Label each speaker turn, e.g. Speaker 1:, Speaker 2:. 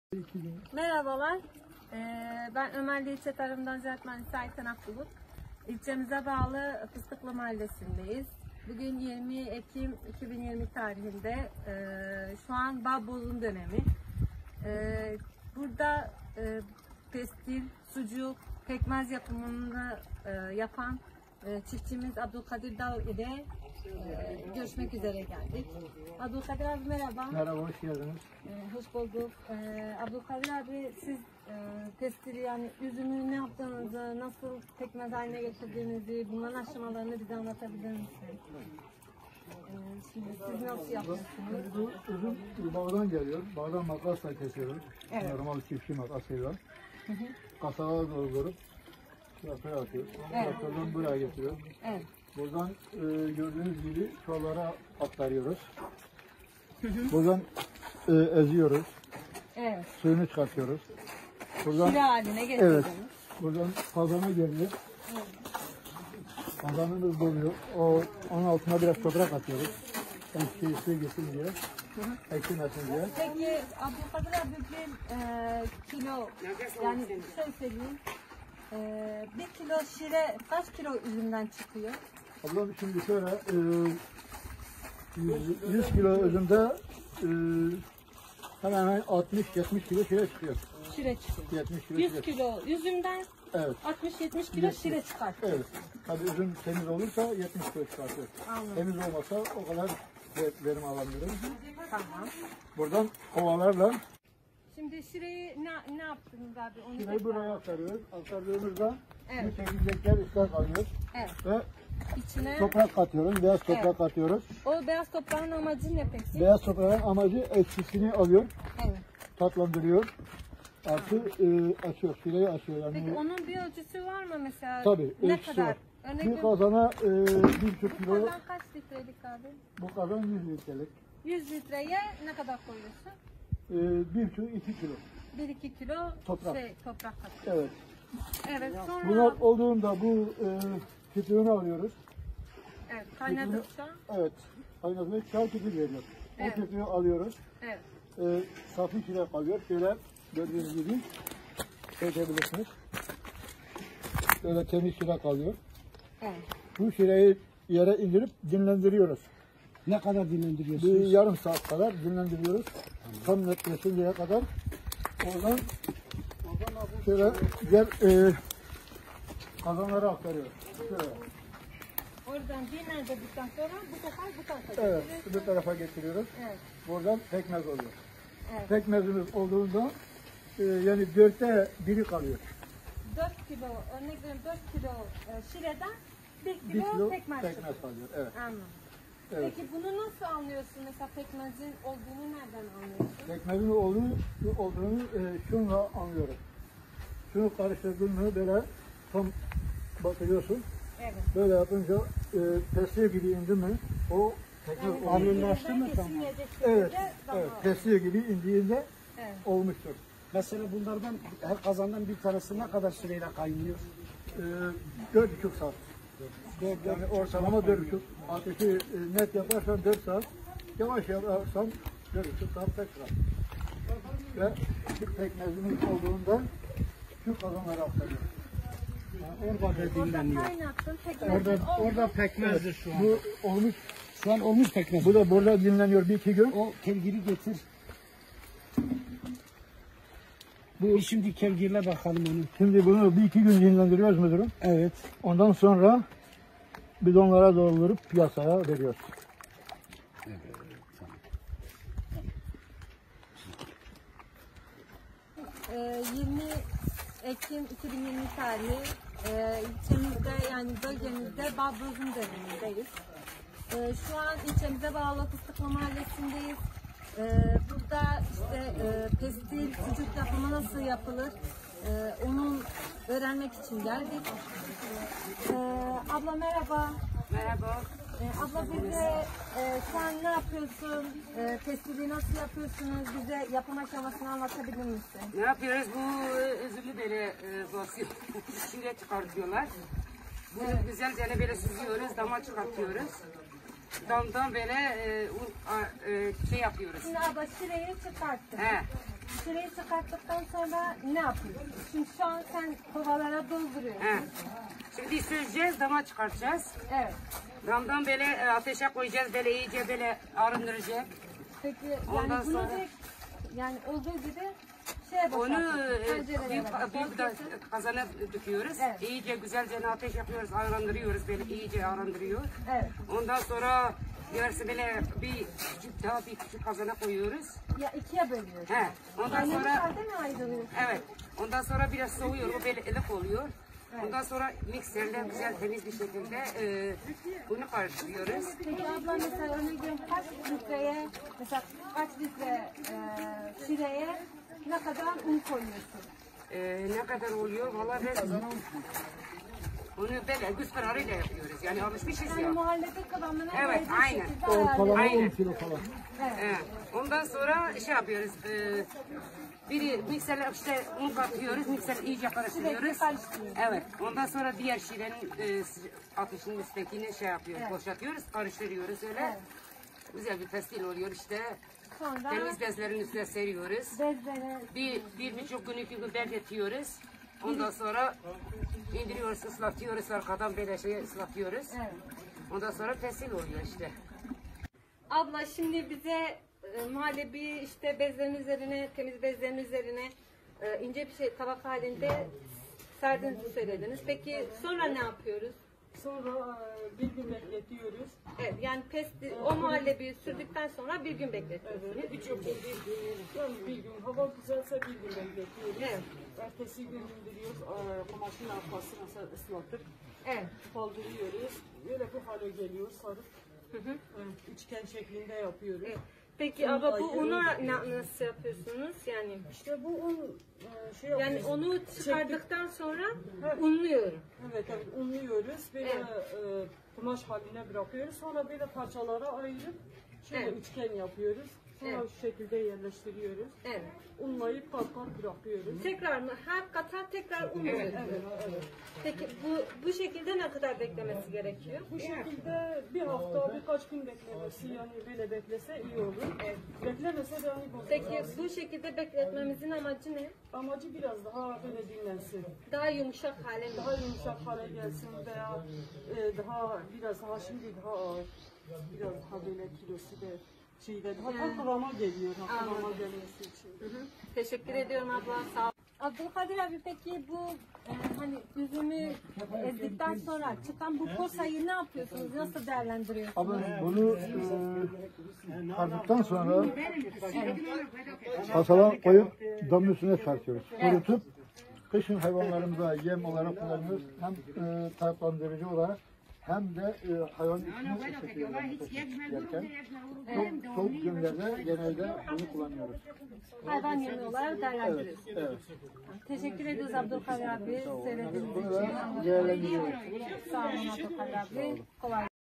Speaker 1: Merhabalar, ben Ömerli İlçe Tarımdan Ziraat Mühendisi Ayten Akbulut. İlçemize bağlı Fıstıklı Mahallesi'ndeyiz. Bugün 20 Ekim 2020 tarihinde, şu an bağ bozum dönemi. Burada pestil, sucuk, pekmez yapımını yapan çiftçimiz Abdülkadir Dal ile görüşmek üzere geldik. Abdülkadir abi merhaba.
Speaker 2: Merhaba, hoş geldiniz.
Speaker 1: Hoş bulduk. Abdülkadir abi siz pestili yani üzümü ne yaptığınızı, nasıl pekmez haline getirdiğinizi, bunların aşamalarını bize anlatabilir misiniz? Şimdi siz nasıl yapıyorsunuz?
Speaker 2: Bu üzüm bağdan geliyor. Bağdan makasla kesiyoruz.
Speaker 1: Evet.
Speaker 2: Normal çiftçi makasıyla. Kasağa doldurup yapıya atıyoruz.
Speaker 1: Evet.
Speaker 2: Yapıdan buraya getiriyoruz.
Speaker 1: Evet.
Speaker 2: Buradan gördüğünüz gibi çuvallara aktarıyoruz. Buradan eziyoruz.
Speaker 1: Evet.
Speaker 2: Suyunu çıkartıyoruz. Buradan,
Speaker 1: Şire haline getirdiniz.
Speaker 2: evet. Buradan kazana geliyor. Kazanımız doluyor. Onun altına biraz toprak atıyoruz. Suyu geçsin diye. Eksilmesin diye.
Speaker 1: Peki Abdülkadir abi bir kilo, yani şöyle söyleyeyim, bir kilo şire kaç kilo üzümden çıkıyor?
Speaker 2: Ablam şimdi şöyle 100 kilo üzümde hemen hemen 60-70 kilo şire çıkıyor.
Speaker 1: Şire çıkıyor.
Speaker 2: 70 kilo
Speaker 1: 100
Speaker 2: şire.
Speaker 1: kilo üzümden
Speaker 2: Evet.
Speaker 1: 60-70 kilo şire çıkar.
Speaker 2: Evet. Tabii üzüm temiz olursa 70 kilo çıkartıyor.
Speaker 1: Anladım.
Speaker 2: Temiz olmasa o kadar verim alamıyoruz.
Speaker 1: Tamam.
Speaker 2: Buradan kovalarla
Speaker 1: Şimdi şireyi ne yaptınız abi? Onu
Speaker 2: şireyi
Speaker 1: tekrar-
Speaker 2: buraya aktarıyoruz. Aktardığımızda
Speaker 1: Evet.
Speaker 2: bu çekirdekler ıslak kalıyor.
Speaker 1: Evet.
Speaker 2: Ve
Speaker 1: İçine
Speaker 2: toprak katıyoruz. Beyaz toprak
Speaker 1: Evet.
Speaker 2: katıyoruz.
Speaker 1: o beyaz toprağın amacı ne peki?
Speaker 2: Beyaz toprağın amacı ekşisini alıyor.
Speaker 1: Evet.
Speaker 2: Tatlandırıyor. Artı açıyor. Şireyi açıyor. Yani
Speaker 1: Peki onun bir ölçüsü var mı mesela?
Speaker 2: tabii
Speaker 1: Ne
Speaker 2: ölçüsü
Speaker 1: kadar?
Speaker 2: var.
Speaker 1: Örnek
Speaker 2: Bir
Speaker 1: veriyorum,
Speaker 2: kazana 1,5
Speaker 1: bu
Speaker 2: kilo,
Speaker 1: kazan kaç litrelik abi?
Speaker 2: bu kazan 100 litrelik.
Speaker 1: 100 litreye ne kadar koyuyorsun?
Speaker 2: 1,5-2 kilo.
Speaker 1: 1-2 kilo
Speaker 2: Toprak.
Speaker 1: toprak katıyor.
Speaker 2: Evet.
Speaker 1: Evet, sonra
Speaker 2: Bunlar olduğunda bu kütüğünü alıyoruz.
Speaker 1: evet, kaynadıkça
Speaker 2: Evet. Kaynatmayı çay kütüğü veriyor.
Speaker 1: Evet.
Speaker 2: O kütüğü alıyoruz.
Speaker 1: evet.
Speaker 2: Safı şire kalıyor. Şöyle gördüğünüz gibi çekebilirsiniz. Böyle temiz şire kalıyor.
Speaker 1: Evet.
Speaker 2: Bu şireyi yere indirip dinlendiriyoruz.
Speaker 3: Ne kadar
Speaker 2: Bir
Speaker 3: dinlendiriyorsunuz?
Speaker 2: yarım saat kadar dinlendiriyoruz. Tam netleşinceye kadar. Oradan şöyle diğer kazanlara aktarıyoruz. Şöyle.
Speaker 1: Oradan dinlendirdikten sonra bu sefer bu tarafa
Speaker 2: Evet,
Speaker 1: getiriyorsun.
Speaker 2: bu tarafa getiriyoruz.
Speaker 1: Evet.
Speaker 2: Buradan pekmez oluyor.
Speaker 1: Evet.
Speaker 2: Pekmezimiz olduğunda yani 4'te 1'i kalıyor.
Speaker 1: 4 kilo, örnek veriyorum 4 kilo şireden 1
Speaker 2: 1
Speaker 1: kilo,
Speaker 2: kilo
Speaker 1: pekmez
Speaker 2: pekmez
Speaker 1: çıkıyor.
Speaker 2: kalıyor. Evet.
Speaker 1: Anladım.
Speaker 2: Evet.
Speaker 1: Peki bunu nasıl anlıyorsun? Mesela pekmezin olduğunu nereden anlıyorsun?
Speaker 2: Pekmezin olduğunu şunla anlıyoruz. Şunu karıştırdın mı böyle tam batırıyorsun.
Speaker 1: Evet.
Speaker 2: Böyle yapınca testiye gibi indi mi o pekmez oluyor.
Speaker 3: Hamurlaştı mı tam?
Speaker 2: Evet, evet. Testiye gibi indiğinde
Speaker 1: Evet.
Speaker 2: olmuştur.
Speaker 3: Mesela bunlardan her kazandan bir tanesi ne kadar süreyle kaynıyor?
Speaker 2: 4,5 saat. Yani ortalama 4,5. Ateşi net yaparsan 4 saat. Yavaş yaparsan 4,5 saat tekrar. Ve bir pekmezimiz olduğunda şu kazanlara aktarıyoruz.
Speaker 3: Orada da
Speaker 1: Orada
Speaker 3: dinleniyor.
Speaker 1: kaynattın, pekmezin
Speaker 3: Orada pekmezdir şu an.
Speaker 2: Bu olmuş.
Speaker 3: Şu an olmuş pekmez.
Speaker 2: Bu da burada dinleniyor 1-2 gün.
Speaker 3: O kevgiri getir. Bu şimdi kevgirle bakalım onu.
Speaker 2: Şimdi bunu 1-2 gün dinlendiriyoruz müdürüm.
Speaker 3: Evet.
Speaker 2: Ondan sonra bidonlara doldurup piyasaya veriyoruz.
Speaker 1: 20 Ekim 2020 tarihi ilçemizde yani bölgemizde bağ bozum dönemindeyiz. Şu an ilçemize bağlı Fıstıklı Mahallesi'ndeyiz. Burada işte pestil, sucuk yapımı nasıl yapılır onu öğrenmek için geldik. Abla merhaba.
Speaker 4: Merhaba.
Speaker 1: Abla bize şu an ne yapıyorsun? Pestili nasıl yapıyorsunuz? Bize yapım aşamasını anlatabilir misin?
Speaker 4: Ne yapıyoruz? Bu üzümü böyle basıyor. Şire çıkartıyorlar. Bunu güzelce böyle süzüyoruz, dama çıkartıyoruz. Damdan böyle şey yapıyoruz.
Speaker 1: Şimdi abla şireyi çıkarttın.
Speaker 4: He.
Speaker 1: şireyi çıkarttıktan sonra ne yapıyorsun? Şimdi şu an sen kovalara dolduruyorsun.
Speaker 4: He. Şimdi süzeceğiz, dama çıkartacağız.
Speaker 1: Evet.
Speaker 4: Damdan böyle ateşe koyacağız, böyle iyice böyle arındıracak.
Speaker 1: Peki
Speaker 4: Ondan
Speaker 1: yani bunu
Speaker 4: sonra-
Speaker 1: direkt yani olduğu gibi şeye
Speaker 4: Onu
Speaker 1: boşaltıyorsun. Tencerelere
Speaker 4: büyük
Speaker 1: boşaltıyorsun.
Speaker 4: kazana döküyoruz.
Speaker 1: Evet.
Speaker 4: İyice güzelce ateş yapıyoruz, arındırıyoruz, böyle iyice arındırıyor.
Speaker 1: Evet.
Speaker 4: Ondan sonra yarısı böyle bir küçük kazana koyuyoruz.
Speaker 1: Ya ikiye bölüyorsun.
Speaker 4: He. Ondan
Speaker 1: Kaynamış
Speaker 4: sonra
Speaker 1: halde mi ayrılıyorsun?
Speaker 4: evet. Ondan sonra biraz soğuyor, o böyle ılık oluyor. Ondan sonra mikserle güzel temiz bir şekilde bunu karıştırıyoruz.
Speaker 1: Peki abla mesela örnek veriyorum kaç litreye mesela kaç litre şireye ne kadar un koyuyorsun?
Speaker 4: Ne kadar oluyor? Vallahi ben bunu böyle göz kararıyla yapıyoruz. Yani alışmışız
Speaker 1: Yani
Speaker 4: ya.
Speaker 1: muhallebi kıvamına
Speaker 4: Evet,
Speaker 1: gelecek
Speaker 4: aynen.
Speaker 1: şekilde
Speaker 2: Ortalama
Speaker 1: ayarlıyorsun.
Speaker 2: 10 kilo falan.
Speaker 4: He. Ondan sonra şey yapıyoruz. Biri mikserle işte un katıyoruz, mikserle iyice karıştırıyoruz.
Speaker 1: Sürekli karıştırıyoruz.
Speaker 4: Evet. Ondan sonra diğer şirenin ateşin üsttekini şey yapıyoruz, boşaltıyoruz, karıştırıyoruz öyle.
Speaker 1: Evet.
Speaker 4: Güzel bir pestil oluyor işte.
Speaker 1: Sonra
Speaker 4: Temiz bezlerin üstüne seriyoruz.
Speaker 1: bezlere
Speaker 4: Bir buçuk gün, 2 gün bekletiyoruz. Ondan sonra indiriyoruz, ıslatıyoruz, arkadan böyle şey ıslatıyoruz.
Speaker 1: evet.
Speaker 4: Ondan sonra pestil oluyor işte.
Speaker 1: Abla şimdi bize muhallebi işte bezlerin üzerine, temiz bezlerin üzerine ince bir şey tabak halinde serdiğinizi söylediniz. Peki sonra ne yapıyoruz?
Speaker 5: Sonra bir gün bekletiyoruz.
Speaker 1: Evet, yani o muhallebiyi sürdükten sonra bir gün bekletiyorsunuz.
Speaker 5: Birçok gün yani bir gün hava güzelse bir gün bekletiyoruz.
Speaker 1: Evet.
Speaker 5: Ertesi gün indiriyoruz. Kumaşın arkasına ıslatıp
Speaker 1: Evet.
Speaker 5: kaldırıyoruz. Böyle bu hale geliyor sarıp üçgen şeklinde yapıyoruz.
Speaker 1: Evet. Peki abla bu unu nasıl yapıyorsunuz? Yani
Speaker 5: İşte bu un şey
Speaker 1: yani
Speaker 5: yapıyoruz.
Speaker 1: onu çıkardıktan sonra unluyorum.
Speaker 5: Evet unluyoruz. Böyle
Speaker 1: Evet.
Speaker 5: kumaş haline bırakıyoruz. Sonra böyle parçalara ayırıp şöyle
Speaker 1: Evet.
Speaker 5: üçgen yapıyoruz. Sonra
Speaker 1: Evet.
Speaker 5: şu şekilde yerleştiriyoruz.
Speaker 1: Evet.
Speaker 5: Unlayıp kat kat bırakıyoruz.
Speaker 1: Tekrar mı? Her kata tekrar un
Speaker 5: Evet,
Speaker 1: oluyor.
Speaker 5: evet.
Speaker 1: Peki bu şekilde ne kadar beklemesi gerekiyor?
Speaker 5: Bu şekilde bir hafta, birkaç gün beklemesi yani böyle beklese iyi olur. Beklemese de hani
Speaker 1: Peki
Speaker 5: bozulmaz.
Speaker 1: bu şekilde bekletmemizin amacı ne?
Speaker 5: Amacı biraz daha böyle dinlensin.
Speaker 1: Daha yumuşak hale mi?
Speaker 5: Daha yumuşak hale gelsin veya daha biraz daha şimdi daha ağır. Biraz daha böyle kilosu da şeyde daha tam kıvama geliyor. Kıvama gelmesi için.
Speaker 1: Teşekkür ediyorum abla. Sağ ol. Abdülkadir abi peki bu hani üzümü ezdikten sonra çıkan bu posayı ne yapıyorsunuz? Nasıl değerlendiriyorsunuz?
Speaker 2: Ama bunu kardıktan sonra kasala koyup damın üstüne sarkıyoruz. Kurutup kışın hayvanlarımıza yem olarak kullanıyoruz. Hem tatlandırıcı olarak hem de hayvan içine ısıtıyoruz. Yerken. Çok soğuk günlerde genelde bunu kullanıyoruz.
Speaker 1: Hayvan yemi olarak değerlendiriyorsunuz.
Speaker 2: Evet.
Speaker 1: Teşekkür ediyoruz Abdülkadir abi. Söylediğiniz
Speaker 2: Bunu
Speaker 1: için.
Speaker 2: da değerlendiriyoruz.
Speaker 1: Sağ olun Abdülkadir abi. Kolay